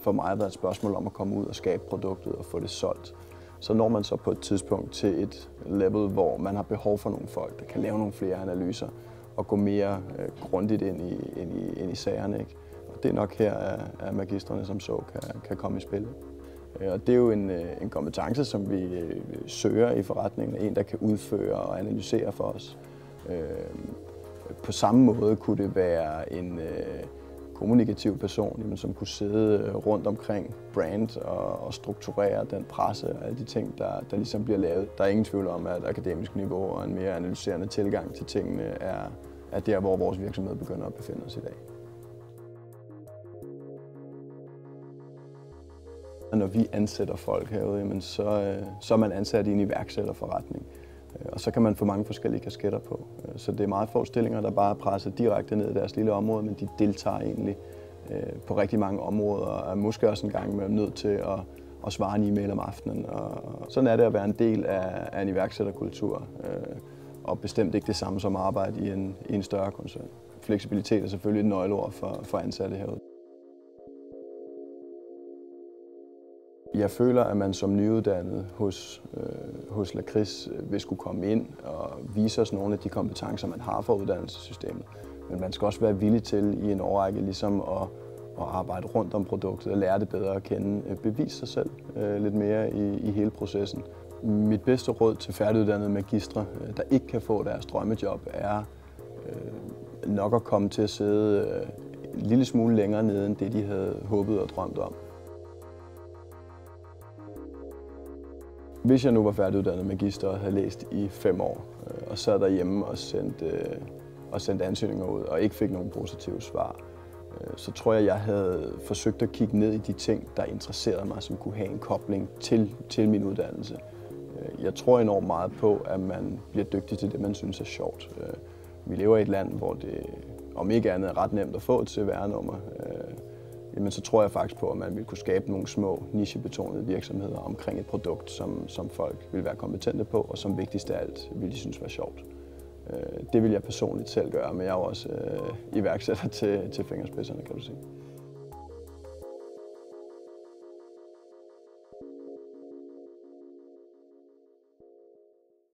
for mig været et spørgsmål om at komme ud og skabe produktet og få det solgt. Så når man så på et tidspunkt til et level, hvor man har behov for nogle folk, der kan lave nogle flere analyser og gå mere grundigt ind i sagerne. Ikke? Og det er nok her, at magistrene som så kan komme i spil. Og det er jo en kompetence, som vi søger i forretningen. En, der kan udføre og analysere for os. På samme måde kunne det være en kommunikativ person, som kunne sidde rundt omkring brand og strukturere den presse og alle de ting, der ligesom bliver lavet. Der er ingen tvivl om, at akademisk niveau og en mere analyserende tilgang til tingene er der, hvor vores virksomhed begynder at befinde os i dag. Når vi ansætter folk herude, så er man ansat i en iværksætterforretning. Og så kan man få mange forskellige kasketter på. Så det er meget få stillinger, der bare er presset direkte ned i deres lille område, men de deltager egentlig på rigtig mange områder og er måske også en gang med nødt til at svare en e-mail om aftenen. Og sådan er det at være en del af en iværksætterkultur, og bestemt ikke det samme som arbejde i en større koncern. Fleksibilitet er selvfølgelig et nøgleord for ansatte herude. Jeg føler, at man som nyuddannet hos Lakrids vil skulle komme ind og vise os nogle af de kompetencer, man har for uddannelsessystemet. Men man skal også være villig til i en årrække ligesom at arbejde rundt om produktet og lære det bedre at kende. Bevise sig selv lidt mere i hele processen. Mit bedste råd til færdiguddannede magistre, der ikke kan få deres drømmejob, er nok at komme til at sidde en lille smule længere nede end det, de havde håbet og drømt om. Hvis jeg nu var færdiguddannet magister og havde læst i 5 år, og sad derhjemme og sendte ansøgninger ud og ikke fik nogen positive svar, så tror jeg havde forsøgt at kigge ned i de ting, der interesserede mig, som kunne have en kobling til min uddannelse. Jeg tror enormt meget på, at man bliver dygtig til det, man synes er sjovt. Vi lever i et land, hvor det om ikke andet er ret nemt at få et CVR-nummer. Men så tror jeg faktisk på, at man vil kunne skabe nogle små nichebetonede virksomheder omkring et produkt, som folk vil være kompetente på, og som vigtigst af alt vil de synes var sjovt. Det vil jeg personligt selv gøre, men jeg er også iværksætter til fingerspidserne, kan du sige.